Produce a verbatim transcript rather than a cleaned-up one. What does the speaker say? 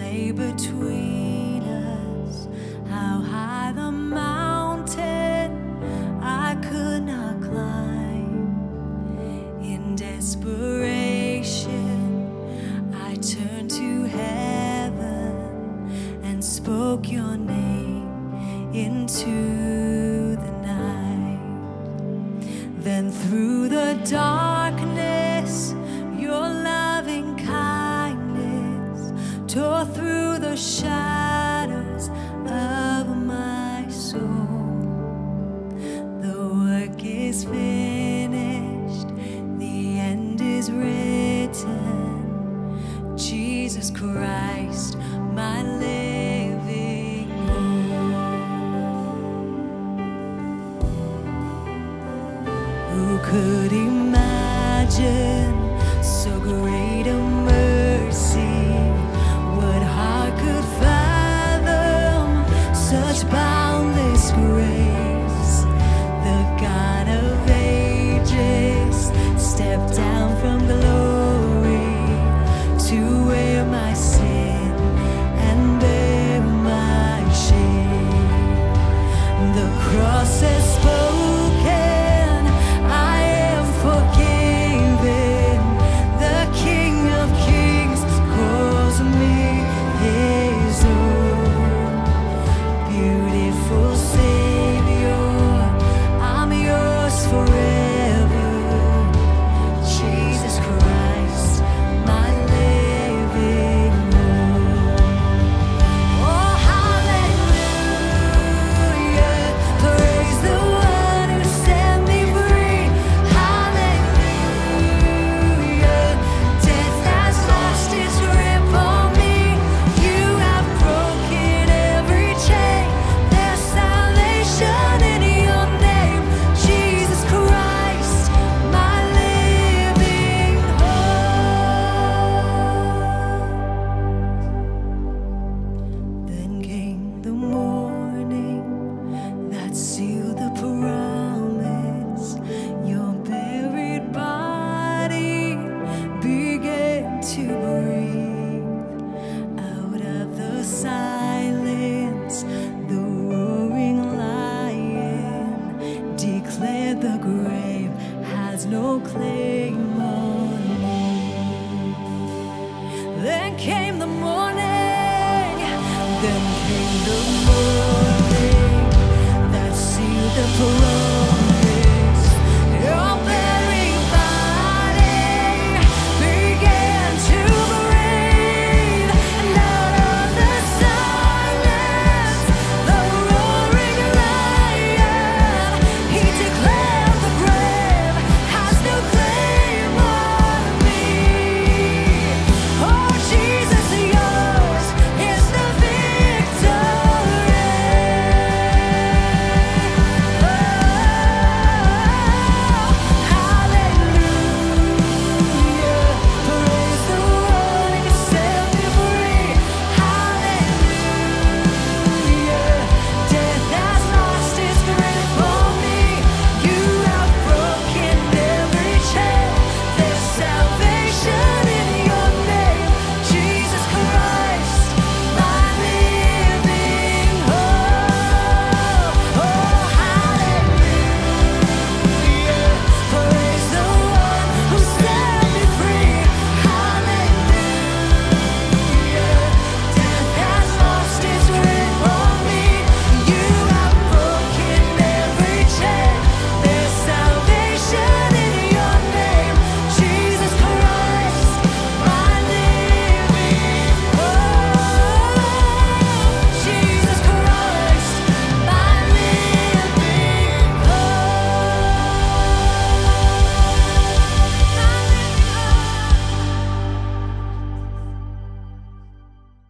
lay between us. How high the mountain I could not climb. In desperation, I turned to heaven and spoke your name into the night. Then through the darkness, your loving kindness tore through the shadows of my soul. The work is finished, the end is written. Jesus Christ, my living hope. Who could imagine so great a mercy? What heart could fathom such boundless grace? The God of ages stepped down from glory to wear my sin and bear my shame. The cross has spoken, I am forgiven. The King of Kings calls me his own. Beautiful Savior, I'm yours forever. Jesus Christ, my living hope. Oh, hallelujah, praise the one who set me free. Hallelujah, death has lost its grip on me. You have broken every chain. There's salvation in your name, Jesus Christ, my living hope. Then came the morning that sealed the promise. Your buried body began to breathe. Out of the silence, the roaring lion declared the grave has no claim on me. Then came the morning, then came the morning that sealed the promise.